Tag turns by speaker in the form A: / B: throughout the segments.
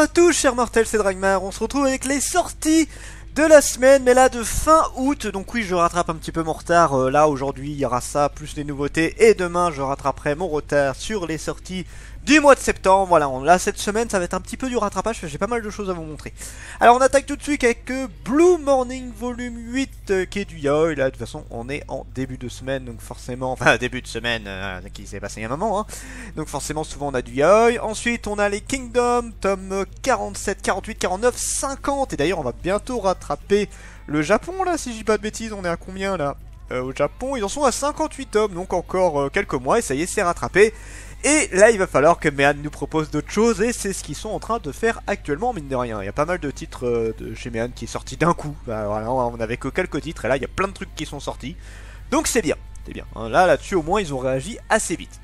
A: à tous, chers mortels, c'est Dragmar. On se retrouve avec les sorties de la semaine, mais là de fin août. Donc oui, je rattrape un petit peu mon retard. Là aujourd'hui, il y aura ça, plus les nouveautés. Et demain, je rattraperai mon retard sur les sorties du mois de septembre. Voilà, là cette semaine, ça va être un petit peu du rattrapage, parce que j'ai pas mal de choses à vous montrer. Alors on attaque tout de suite avec Blue Morning Volume 8, qui est du yaoi. Là, de toute façon, on est en début de semaine, donc forcément... Enfin, début de semaine, qui s'est passé il y a un moment, hein. Donc forcément, souvent on a du yaoi. Ensuite, on a les Kingdom, tome 47, 48, 49, 50. Et d'ailleurs, on va bientôt rattraper le Japon, là, si je dis pas de bêtises. On est à combien, là au Japon, ils en sont à 58 tomes, donc encore quelques mois, et ça y est, c'est rattrapé. Et là, il va falloir que Mehan nous propose d'autres choses, et c'est ce qu'ils sont en train de faire actuellement, mine de rien. Il y a pas mal de titres de chez Mehan qui est sorti d'un coup. Bah, voilà, on avait que quelques titres, et là, il y a plein de trucs qui sont sortis. Donc c'est bien, c'est bien. Là-dessus, au moins, ils ont réagi assez vite.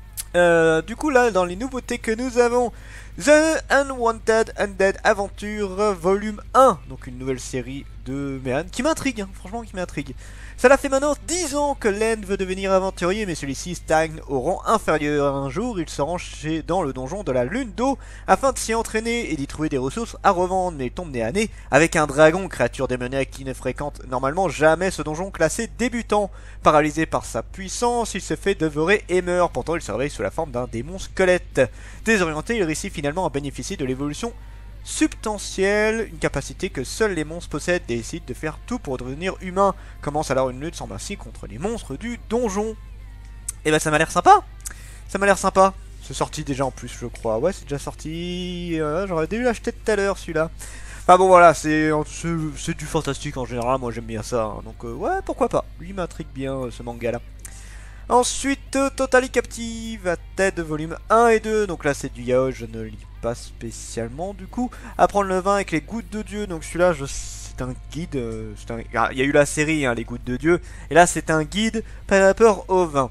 A: Du coup, là, dans les nouveautés que nous avons, The Unwanted Undead Adventure Volume 1, donc une nouvelle série de Mehan qui m'intrigue, hein, franchement qui m'intrigue. Cela fait maintenant 10 ans que Len veut devenir aventurier, mais celui-ci stagne au rang inférieur. Un jour, il se rend dans le donjon de la Lune d'eau afin de s'y entraîner et d'y trouver des ressources à revendre, mais il tombe nez à nez avec un dragon, créature démoniaque qui ne fréquente normalement jamais ce donjon classé débutant. Paralysé par sa puissance, il se fait dévorer et meurt. Pourtant, il se réveille sous la forme d'un démon squelette. Désorienté, il réussit finalement à bénéficier de l'évolution substantielle, une capacité que seuls les monstres possèdent, et décide de faire tout pour devenir humain. Commence alors une lutte sans merci contre les monstres du donjon. Et bah ça m'a l'air sympa. Ça m'a l'air sympa. C'est sorti déjà en plus, je crois. Ouais, c'est déjà sorti. J'aurais dû l'acheter tout à l'heure celui-là. Enfin bon voilà, c'est du fantastique en général, moi j'aime bien ça. Hein. Donc ouais, pourquoi pas. Lui m'intrigue bien ce manga là. Ensuite, Totally Captive à Ted volume 1 et 2. Donc là c'est du yaoi, je ne lis pas spécialement du coup. Apprendre le vin avec les gouttes de Dieu. Donc celui-là c'est un guide. Il y a eu la série hein, les gouttes de Dieu. Et là c'est un guide par rapport au vin.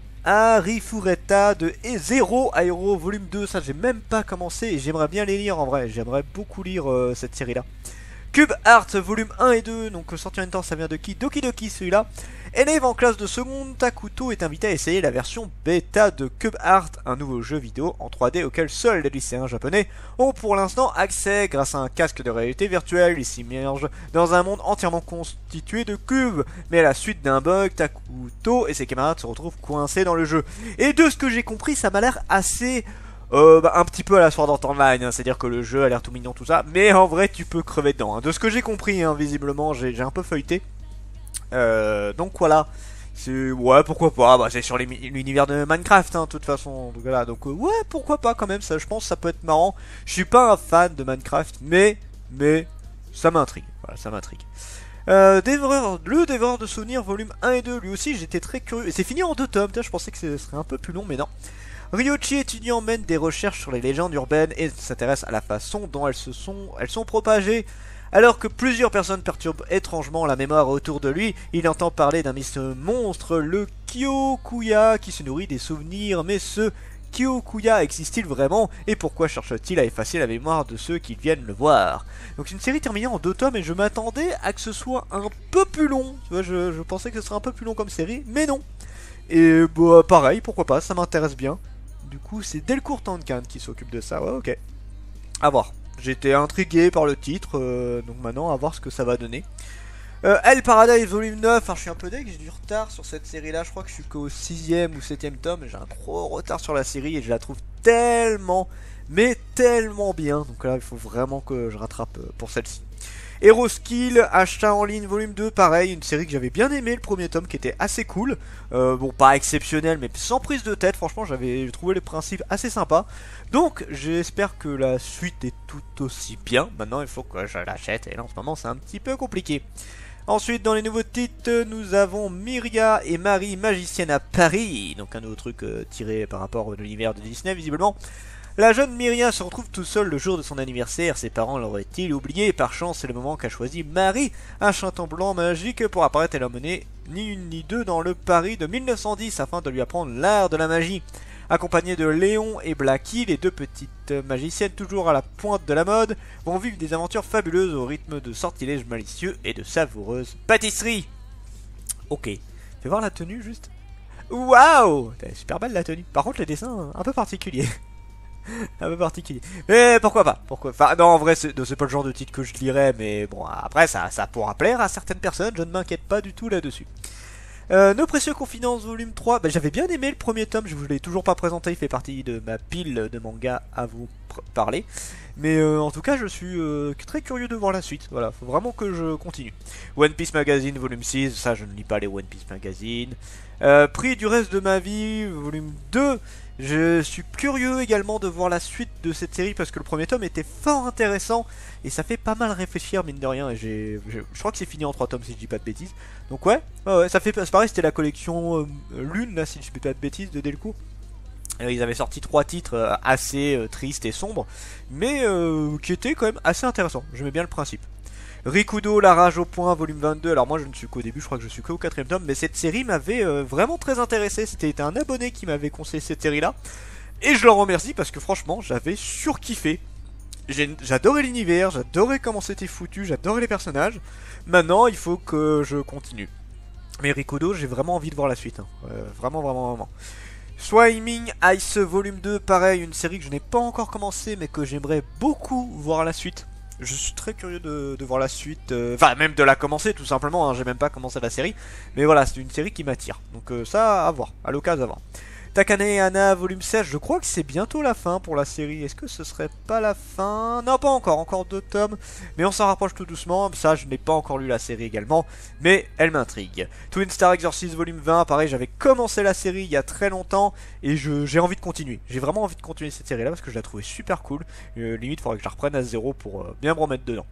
A: Arifureta de Zero Aero volume 2. Ça j'ai même pas commencé et j'aimerais bien les lire en vrai. J'aimerais beaucoup lire cette série là. Cube Art volume 1 et 2, donc sorti en même temps, ça vient de qui? Doki Doki celui-là. Élève en classe de seconde, Takuto est invité à essayer la version bêta de Cube Art, un nouveau jeu vidéo en 3D auquel seuls les lycéens japonais ont pour l'instant accès. Grâce à un casque de réalité virtuelle, ils s'immergent dans un monde entièrement constitué de cubes. Mais à la suite d'un bug, Takuto et ses camarades se retrouvent coincés dans le jeu. Et de ce que j'ai compris, ça m'a l'air assez... un petit peu à la Sword Art Online, hein, c'est-à-dire que le jeu a l'air tout mignon tout ça, mais en vrai tu peux crever dedans. Hein. De ce que j'ai compris, hein, visiblement, j'ai un peu feuilleté. Donc voilà, ouais pourquoi pas, bah, c'est sur l'univers de Minecraft, hein, de toute façon. Donc voilà, donc ouais pourquoi pas quand même, ça, je pense que ça peut être marrant. Je suis pas un fan de Minecraft, mais ça m'intrigue, voilà, ça m'intrigue. Le dévoreur de souvenirs volume 1 et 2, lui aussi j'étais très curieux. Et c'est fini en 2 tomes, je pensais que ce serait un peu plus long, mais non. Ryochi étudiant mène des recherches sur les légendes urbaines et s'intéresse à la façon dont elles sont propagées. Alors que plusieurs personnes perturbent étrangement la mémoire autour de lui, il entend parler d'un monstre, le Kyokuya, qui se nourrit des souvenirs. Mais ce Kyokuya existe-t-il vraiment? Et pourquoi cherche-t-il à effacer la mémoire de ceux qui viennent le voir? Donc c'est une série terminée en 2 tomes et je m'attendais à que ce soit un peu plus long. Tu vois, je pensais que ce serait un peu plus long comme série, mais non. Et bah pareil, pourquoi pas, ça m'intéresse bien. Du coup, c'est Delcourt Tankan qui s'occupe de ça. Ouais, ok. À voir. J'étais intrigué par le titre, donc maintenant, à voir ce que ça va donner. Hell Paradise volume 9. Alors, je suis un peu deg, j'ai du retard sur cette série-là. Je crois que je suis qu'au 6ème ou 7ème tome. J'ai un gros retard sur la série et je la trouve tellement, mais tellement bien. Donc là, il faut vraiment que je rattrape pour celle-ci. Hero Skill, achat en ligne volume 2, pareil, une série que j'avais bien aimé, le premier tome qui était assez cool. Bon, pas exceptionnel, mais sans prise de tête, franchement, j'avais trouvé les principes assez sympas. Donc, j'espère que la suite est tout aussi bien. Maintenant, il faut que je l'achète, et là, en ce moment, c'est un petit peu compliqué. Ensuite, dans les nouveaux titres, nous avons Myria et Marie, magicienne à Paris. Donc, un nouveau truc tiré par rapport à l'univers de Disney, visiblement. La jeune Myria se retrouve tout seule le jour de son anniversaire. Ses parents l'auraient-ils oublié? Par chance, c'est le moment qu'a choisi Marie, un chanton blanc magique, pour apparaître et l'emmener ni une ni deux dans le Paris de 1910 afin de lui apprendre l'art de la magie. Accompagnés de Léon et Blacky, les deux petites magiciennes toujours à la pointe de la mode vont vivre des aventures fabuleuses au rythme de sortilèges malicieux et de savoureuses pâtisseries. Ok, fais voir la tenue juste. Waouh, super belle la tenue. Par contre, le dessin un peu particulier. Un peu particulier. Mais pourquoi pas, pourquoi. Enfin, non, en vrai, c'est pas le genre de titre que je lirais, mais bon, après, ça pourra plaire à certaines personnes, je ne m'inquiète pas du tout là-dessus. Nos précieux confidences volume 3, bah, j'avais bien aimé le premier tome, je vous l'ai toujours pas présenté, il fait partie de ma pile de mangas à vous parler. Mais en tout cas je suis très curieux de voir la suite, voilà, faut vraiment que je continue. One Piece Magazine volume 6, ça je ne lis pas les One Piece Magazine. Prix du reste de ma vie, volume 2. Je suis curieux également de voir la suite de cette série parce que le premier tome était fort intéressant et ça fait pas mal réfléchir mine de rien. Et je crois que c'est fini en 3 tomes si je dis pas de bêtises. Donc ouais, ça fait c'est pareil, c'était la collection Lune là si je dis pas de bêtises de Delcourt. Ils avaient sorti 3 titres assez tristes et sombres, mais qui étaient quand même assez intéressants. J'aimais bien le principe. Rikudo, la rage au point, volume 22. Alors moi je ne suis qu'au début, je crois que je suis qu'au 4ème tome, mais cette série m'avait vraiment très intéressé. C'était un abonné qui m'avait conseillé cette série là. Et je l'en remercie parce que franchement j'avais surkiffé. J'adorais l'univers, j'adorais comment c'était foutu, j'adorais les personnages. Maintenant il faut que je continue. Mais Rikudo, j'ai vraiment envie de voir la suite. Hein. Vraiment, vraiment, vraiment. Swimming Ice volume 2, pareil, une série que je n'ai pas encore commencé mais que j'aimerais beaucoup voir la suite. Je suis très curieux de voir la suite, enfin même de la commencer tout simplement, hein, j'ai même pas commencé la série. Mais voilà, c'est une série qui m'attire, donc ça à voir, à l'occasion à voir. Takane et Hana volume 16, je crois que c'est bientôt la fin pour la série, est-ce que ce serait pas la fin? Non pas encore, encore 2 tomes, mais on s'en rapproche tout doucement, ça je n'ai pas encore lu la série également, mais elle m'intrigue. Twin Star Exorcist volume 20, pareil j'avais commencé la série il y a très longtemps, et j'ai envie de continuer, j'ai vraiment envie de continuer cette série là parce que je la trouvais super cool, limite il faudrait que je la reprenne à zéro pour bien me remettre dedans.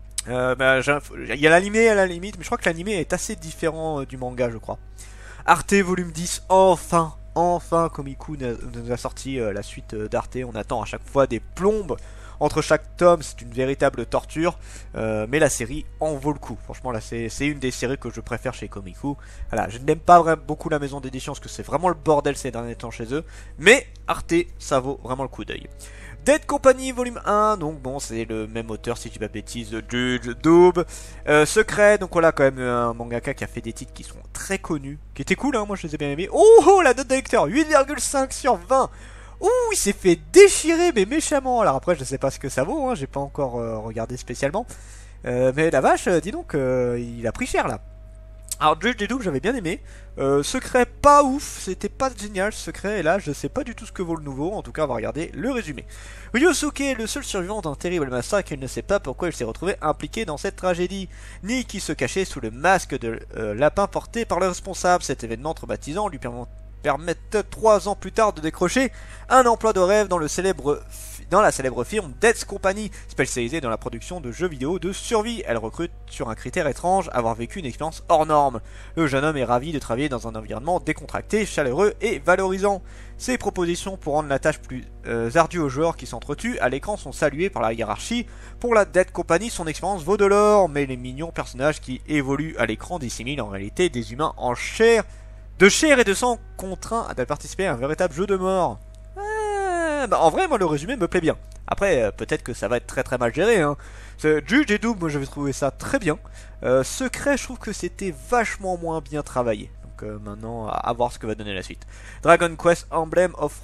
A: Il y a l'animé à la limite, mais je crois que l'animé est assez différent du manga je crois. Arte volume 10, enfin Komiku nous a sorti la suite d'Arte, on attend à chaque fois des plombes entre chaque tome, c'est une véritable torture, mais la série en vaut le coup, franchement là c'est une des séries que je préfère chez Komiku. Voilà, je n'aime pas beaucoup la maison d'édition parce que c'est vraiment le bordel ces derniers temps chez eux, mais Arte ça vaut vraiment le coup d'œil. Dead Company volume 1, donc bon c'est le même auteur si je dis pas de bêtises, Judge Daub. Secret, donc voilà quand même un mangaka qui a fait des titres qui sont très connus, qui étaient cool hein, moi je les ai bien aimés. Oh la note de lecteur, 8,5 sur 20. Ouh il s'est fait déchirer mais méchamment. Alors après je sais pas ce que ça vaut, hein, j'ai pas encore regardé spécialement. Mais la vache, dis donc, il a pris cher là. Alors Judge Daub j'avais bien aimé, Secret pas ouf, c'était pas génial ce Secret, et là je sais pas du tout ce que vaut le nouveau, en tout cas on va regarder le résumé. Ryosuke est le seul survivant d'un terrible massacre, il ne sait pas pourquoi il s'est retrouvé impliqué dans cette tragédie, ni qui se cachait sous le masque de lapin porté par le responsable. Cet événement traumatisant lui permettent 3 ans plus tard de décrocher un emploi de rêve dans la célèbre firme Dead Company, spécialisée dans la production de jeux vidéo de survie. Elle recrute sur un critère étrange, avoir vécu une expérience hors norme. Le jeune homme est ravi de travailler dans un environnement décontracté, chaleureux et valorisant. Ses propositions pour rendre la tâche plus ardue aux joueurs qui s'entretuent à l'écran sont saluées par la hiérarchie. Pour la Dead Company, son expérience vaut de l'or, mais les mignons personnages qui évoluent à l'écran dissimulent en réalité des humains en chair et de sang contraints à participer à un véritable jeu de mort. Bah en vrai, moi le résumé me plaît bien. Après, peut-être que ça va être très très mal géré. Hein. Judge et Daub, moi j'avais trouvé ça très bien. Secret, je trouve que c'était vachement moins bien travaillé. Donc maintenant, à voir ce que va donner la suite. Dragon Quest Emblem of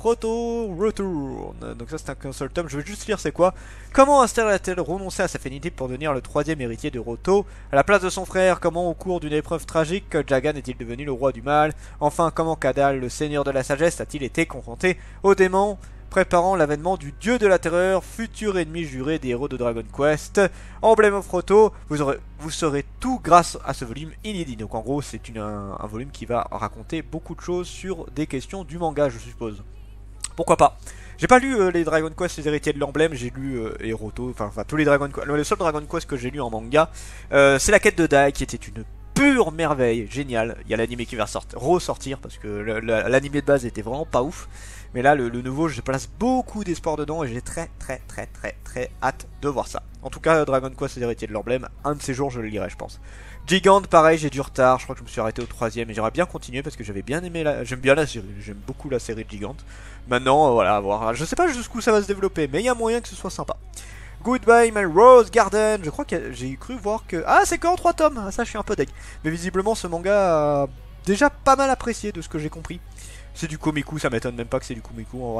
A: Return. Donc ça c'est un console tome, je vais juste lire c'est quoi. Comment Aster a-t-elle renoncé à sa fénité pour devenir le 3e héritier de Roto à la place de son frère? Comment au cours d'une épreuve tragique, Jagan est-il devenu le roi du mal? Enfin, comment Kadal, le seigneur de la sagesse, a-t-il été confronté aux démons préparant l'avènement du dieu de la terreur, futur ennemi juré des héros de Dragon Quest? Emblem of Roto, vous saurez tout grâce à ce volume inédit. Donc en gros c'est un volume qui va raconter beaucoup de choses sur des questions du manga je suppose. Pourquoi pas. J'ai pas lu les Dragon Quest, les héritiers de l'emblème, j'ai lu Roto, enfin tous les Dragon Quest. Le seul Dragon Quest que j'ai lu en manga, c'est la quête de Dai qui était une pure merveille, génial. Il y a l'anime qui va ressortir parce que l'anime de base était vraiment pas ouf. Mais là le nouveau je place beaucoup d'espoir dedans et j'ai très hâte de voir ça. En tout cas Dragon Quest les héritiers de l'emblème, un de ces jours je le lirai je pense. Gigant pareil j'ai du retard, je crois que je me suis arrêté au 3ème et j'aurais bien continué parce que j'avais bien aimé j'aime bien la série, j'aime beaucoup la série de Gigant. Maintenant voilà à voir, je sais pas jusqu'où ça va se développer mais il y a moyen que ce soit sympa. Goodbye My Rose Garden, je crois que j'ai cru voir que... Ah c'est qu'en 3 tomes, ça je suis un peu deg. Mais visiblement ce manga a déjà pas mal apprécié de ce que j'ai compris. C'est du Komiku, ça m'étonne même pas que c'est du Komiku en vrai.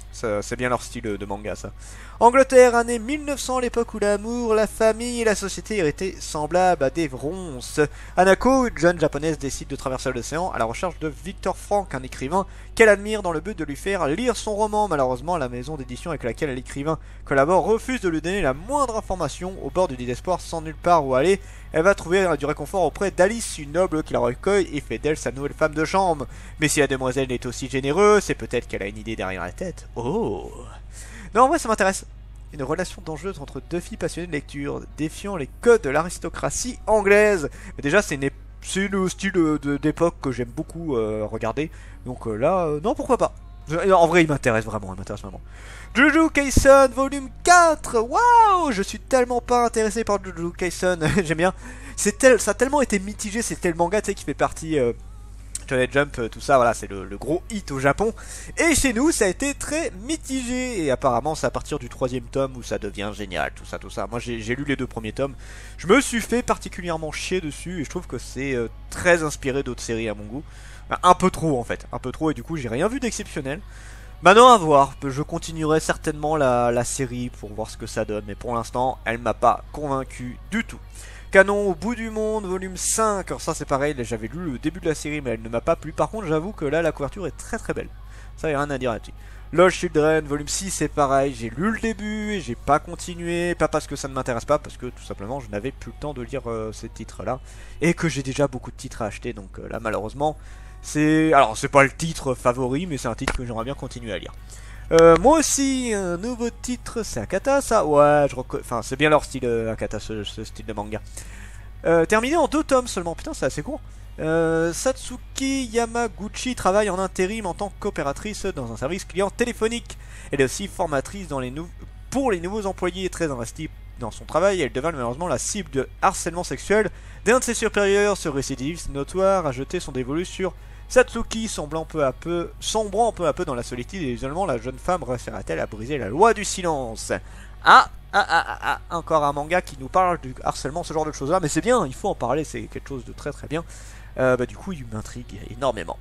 A: C'est bien leur style de manga, ça. Angleterre, année 1900, l'époque où l'amour, la famille et la société étaient semblables à des ronces. Hanako, une jeune japonaise, décide de traverser l'océan à la recherche de Victor Frank, un écrivain qu'elle admire dans le but de lui faire lire son roman. Malheureusement, la maison d'édition avec laquelle l'écrivain collabore refuse de lui donner la moindre information. Au bord du désespoir, sans nulle part où aller, elle va trouver du réconfort auprès d'Alice, une noble qui la recueille et fait d'elle sa nouvelle femme de chambre. Mais si la demoiselle est aussi généreuse, c'est peut-être qu'elle a une idée derrière la tête. Oh! Non, en vrai, ça m'intéresse. Une relation dangereuse entre deux filles passionnées de lecture, défiant les codes de l'aristocratie anglaise. Mais déjà, c'est le style d'époque que j'aime beaucoup regarder. Donc là, non, pourquoi pas. En vrai, il m'intéresse vraiment, Jujutsu Kaisen volume 4. Waouh, je suis tellement pas intéressé par Jujutsu Kaisen. J'aime bien. Ça a tellement été mitigé, c'était le manga, tu sais, qui fait partie... Shonen Jump, tout ça, voilà, c'est le gros hit au Japon. Et chez nous, ça a été très mitigé. Et apparemment, c'est à partir du 3e tome où ça devient génial, tout ça. Moi, j'ai lu les 2 premiers tomes. Je me suis fait particulièrement chier dessus. Et je trouve que c'est très inspiré d'autres séries à mon goût. Enfin, un peu trop, en fait. Un peu trop, et du coup, j'ai rien vu d'exceptionnel. Maintenant, à voir. Je continuerai certainement la série pour voir ce que ça donne. Mais pour l'instant, elle m'a pas convaincu du tout. Canon au bout du monde, volume 5. Alors ça c'est pareil, j'avais lu le début de la série mais elle ne m'a pas plu. Par contre j'avoue que là la couverture est très très belle. Ça y a rien à dire là-dessus. Lost Children, volume 6 c'est pareil. J'ai lu le début et j'ai pas continué. Pas parce que ça ne m'intéresse pas, parce que tout simplement je n'avais plus le temps de lire ces titres là. Et que j'ai déjà beaucoup de titres à acheter. Donc là malheureusement c'est... Alors c'est pas le titre favori mais c'est un titre que j'aimerais bien continuer à lire. Moi aussi, un nouveau titre, c'est Akata ça. Ouais, enfin c'est bien leur style Akata, ce style de manga. Terminé en 2 tomes seulement, putain c'est assez court. Satsuki Yamaguchi travaille en intérim en tant qu'opératrice dans un service client téléphonique. Elle est aussi formatrice pour les nouveaux employés, très investie dans son travail. Elle devint malheureusement la cible de harcèlement sexuel d'un de ses supérieurs. Ce récidiviste notoire a jeté son dévolu sur Satsuki, sombrant peu à peu dans la solitude et l'isolement, la jeune femme réussira-t-elle à briser la loi du silence? Encore un manga qui nous parle du harcèlement, ce genre de choses là, mais c'est bien, il faut en parler, c'est quelque chose de très très bien. Du coup il m'intrigue énormément.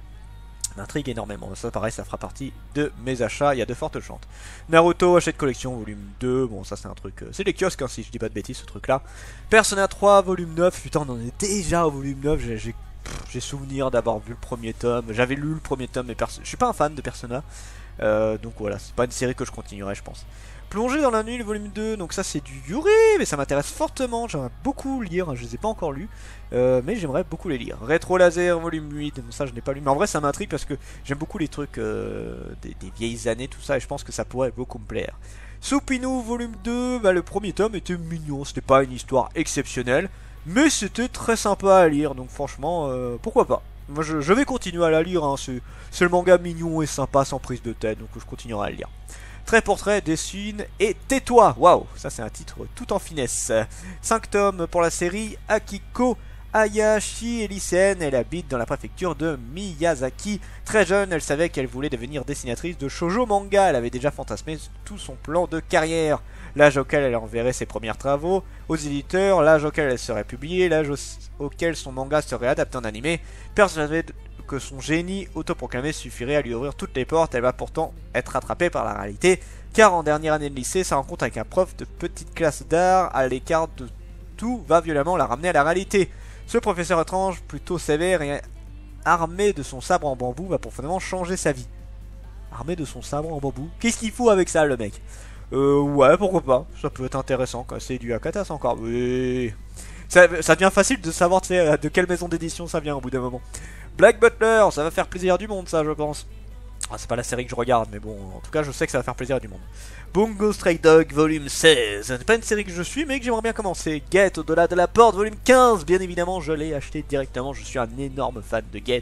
A: Ça pareil, ça fera partie de mes achats, il y a de fortes chances. Naruto, achète collection, volume 2, bon ça c'est un truc, c'est les kiosques hein, si je dis pas de bêtises ce truc là. Persona 3, volume 9, putain on en est déjà au volume 9, j'ai souvenir d'avoir vu le premier tome, j'avais lu le premier tome mais je suis pas un fan de Persona. Donc voilà, c'est pas une série que je continuerai je pense. Plonger dans la nuit, le volume 2, donc ça c'est du Yuri, mais ça m'intéresse fortement, j'aimerais beaucoup lire, je les ai pas encore lus, mais j'aimerais beaucoup les lire. Rétro Laser, volume 8, bon ça je n'ai pas lu, mais en vrai ça m'intrigue parce que j'aime beaucoup les trucs des vieilles années, tout ça, et je pense que ça pourrait beaucoup me plaire. Supinu, volume 2, le premier tome était mignon, c'était pas une histoire exceptionnelle, mais c'était très sympa à lire, donc franchement, pourquoi pas. Moi je vais continuer à la lire, hein, c'est le manga mignon et sympa sans prise de tête, donc je continuerai à le lire. Trait pour trait, dessine et tais-toi. Waouh, ça c'est un titre tout en finesse. 5 tomes pour la série. Akiko Hayashi est lycéenne, elle habite dans la préfecture de Miyazaki. Très jeune, elle savait qu'elle voulait devenir dessinatrice de shoujo manga. Elle avait déjà fantasmé tout son plan de carrière. L'âge auquel elle enverrait ses premiers travaux aux éditeurs, l'âge auquel elle serait publiée, l'âge auquel son manga serait adapté en animé. Persuadée que son génie autoproclamé suffirait à lui ouvrir toutes les portes, elle va pourtant être rattrapée par la réalité, car en dernière année de lycée, sa rencontre avec un prof de petite classe d'art à l'écart de tout va violemment la ramener à la réalité. Ce professeur étrange, plutôt sévère et armé de son sabre en bambou, va profondément changer sa vie. Armé de son sabre en bambou? Qu'est-ce qu'il fout avec ça le mec? Ouais, pourquoi pas, ça peut être intéressant, quoi. C'est du Akata ça encore, oui. Ça devient facile de savoir de quelle maison d'édition ça vient au bout d'un moment. Black Butler, ça va faire plaisir du monde ça je pense. Ah, c'est pas la série que je regarde mais bon, en tout cas je sais que ça va faire plaisir du monde. Bungo Stray Dog volume 16, c'est pas une série que je suis mais que j'aimerais bien commencer. Get au-delà de la porte volume 15, bien évidemment je l'ai acheté directement, je suis un énorme fan de Get.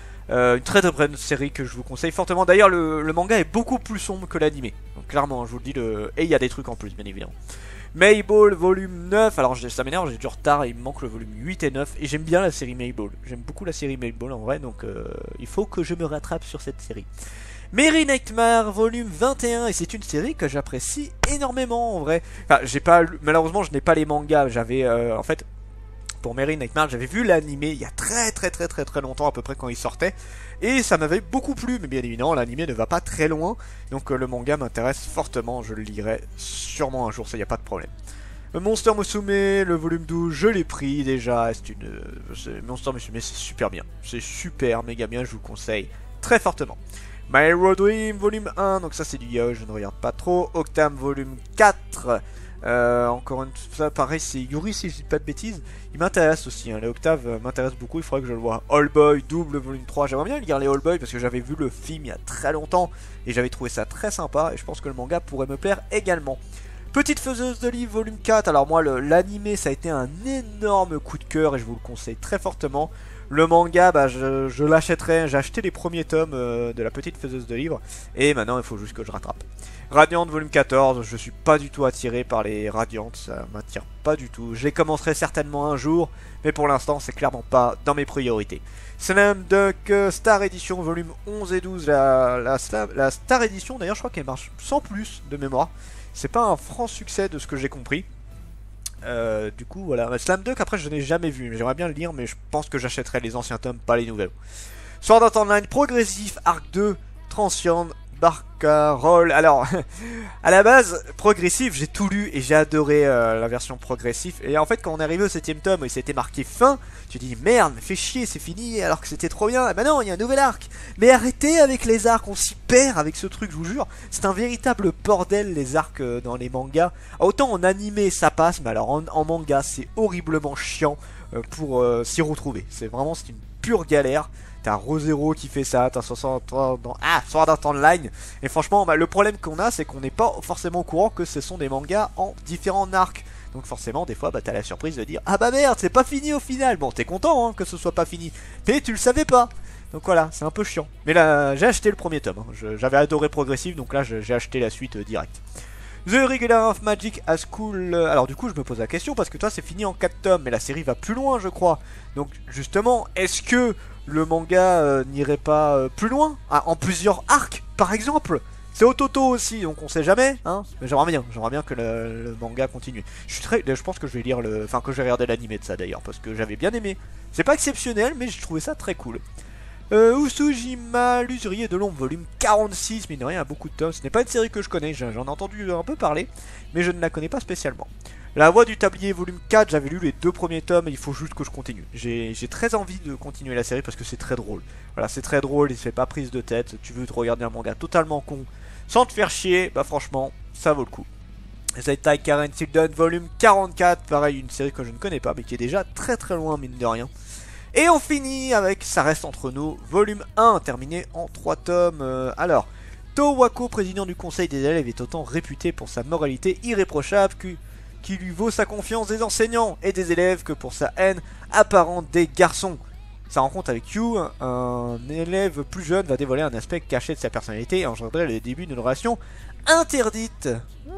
A: Une très très bonne série que je vous conseille fortement, d'ailleurs le manga est beaucoup plus sombre que l'animé. Donc clairement je vous le dis, et il y a des trucs en plus bien évidemment. Mayball volume 9, alors ça m'énerve, j'ai du retard, il me manque le volume 8 et 9 et j'aime bien la série Mayball, j'aime beaucoup la série Mayball en vrai donc il faut que je me rattrape sur cette série. Merry Nightmare volume 21 et c'est une série que j'apprécie énormément en vrai. Enfin j'ai pas, malheureusement je n'ai pas les mangas, j'avais en fait pour Merry Nightmare, j'avais vu l'animé il y a très longtemps, à peu près quand il sortait. Et ça m'avait beaucoup plu, mais bien évidemment l'animé ne va pas très loin. Donc le manga m'intéresse fortement, je le lirai sûrement un jour, ça y a pas de problème. Monster Musume, le volume 12, je l'ai pris déjà, Monster Musume c'est super bien, c'est super méga bien, je vous conseille très fortement. My Hero Dream volume 1, donc ça c'est du yaoi, je ne regarde pas trop. Octam volume 4, encore une fois pareil c'est Yuri si je dis pas de bêtises. Il m'intéresse aussi, hein. Les Octaves m'intéressent beaucoup, il faudrait que je le voie. All Boy, double volume 3, j'aimerais bien lire les All Boy parce que j'avais vu le film il y a très longtemps et j'avais trouvé ça très sympa et je pense que le manga pourrait me plaire également. Petite faiseuse de livres volume 4, alors moi l'animé ça a été un énorme coup de cœur et je vous le conseille très fortement. Le manga, bah, je l'achèterai, j'ai acheté les premiers tomes de la petite faiseuse de livres et maintenant il faut juste que je rattrape. Radiant volume 14, je suis pas du tout attiré par les Radiantes, ça m'attire pas du tout. Je les commencerai certainement un jour, mais pour l'instant c'est clairement pas dans mes priorités. Slam Dunk Star Edition volume 11 et 12, la Star Edition d'ailleurs je crois qu'elle marche sans plus de mémoire. C'est pas un franc succès de ce que j'ai compris. Du coup voilà, Slam Dunk après je n'ai jamais vu, j'aimerais bien le lire mais je pense que j'achèterai les anciens tomes, pas les nouvelles. Sword Art Online progressif, arc 2, Transcend, Barcarolle. Alors, à la base, progressif, j'ai tout lu et j'ai adoré la version progressif. Et en fait, quand on est arrivé au 7ème tome et c'était marqué fin, tu dis merde, fais chier, c'est fini alors que c'était trop bien. Et ben non, il y a un nouvel arc. Mais arrêtez avec les arcs, on s'y perd avec ce truc, je vous jure. C'est un véritable bordel les arcs dans les mangas. Autant en animé ça passe, mais alors en manga c'est horriblement chiant pour s'y retrouver. C'est une pure galère. T'as Re:Zero qui fait ça, t'as Sword Art Online. Et franchement, bah, le problème qu'on a, c'est qu'on n'est pas forcément au courant que ce sont des mangas en différents arcs. Donc forcément, des fois, bah, t'as la surprise de dire ah bah merde, c'est pas fini au final. Bon, t'es content hein, que ce soit pas fini, mais tu le savais pas. Donc voilà, c'est un peu chiant. Mais là, j'ai acheté le premier tome. Hein. J'avais adoré Progressive, donc là, j'ai acheté la suite direct. The Regular of Magic à School. Alors du coup je me pose la question parce que toi c'est fini en 4 tomes mais la série va plus loin je crois. Donc justement est-ce que le manga n'irait pas plus loin en plusieurs arcs par exemple? C'est au Toto aussi donc on sait jamais hein. Mais j'aimerais bien que le manga continue. Je pense que je vais lire que je vais regarder l'animé de ça d'ailleurs parce que j'avais bien aimé. C'est pas exceptionnel mais je trouvais ça très cool. Usujima, l'usurier de l'ombre, volume 46, mine de rien, beaucoup de tomes. Ce n'est pas une série que je connais, j'en ai entendu un peu parler, mais je ne la connais pas spécialement. La voix du tablier, volume 4, j'avais lu les 2 premiers tomes et il faut juste que je continue. J'ai très envie de continuer la série parce que c'est très drôle. Voilà, c'est très drôle, il se fait pas prise de tête. Tu veux te regarder un manga totalement con, sans te faire chier, bah franchement, ça vaut le coup. Zaitai Karen Children, volume 44, pareil, une série que je ne connais pas, mais qui est déjà très loin, mine de rien. Et on finit avec Ça reste entre nous, volume 1, terminé en 3 tomes. Alors, Towako, président du conseil des élèves, est autant réputé pour sa moralité irréprochable qui lui vaut sa confiance des enseignants et des élèves que pour sa haine apparente des garçons. Sa rencontre avec Yu, un élève plus jeune, va dévoiler un aspect caché de sa personnalité et engendrer le début d'une relation interdite.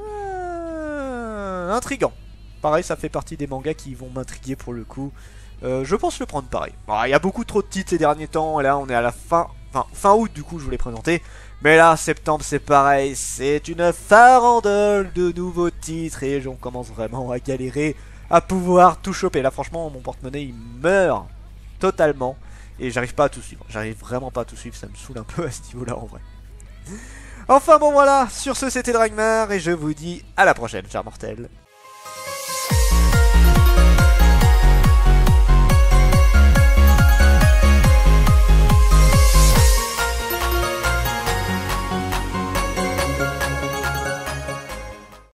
A: Intriguant. Pareil, ça fait partie des mangas qui vont m'intriguer pour le coup. Je pense le prendre pareil. Il y a beaucoup trop de titres ces derniers temps. Et là, on est à la fin août, du coup, je vous l'ai présenté. Mais là, septembre, c'est pareil. C'est une farandole de nouveaux titres. Et on commence vraiment à galérer à pouvoir tout choper. Là, franchement, mon porte-monnaie, il meurt totalement. Et j'arrive pas à tout suivre. J'arrive vraiment pas à tout suivre. Ça me saoule un peu à ce niveau-là, en vrai. Enfin, bon, voilà. Sur ce, c'était Dragmar. Et je vous dis à la prochaine, chers mortels.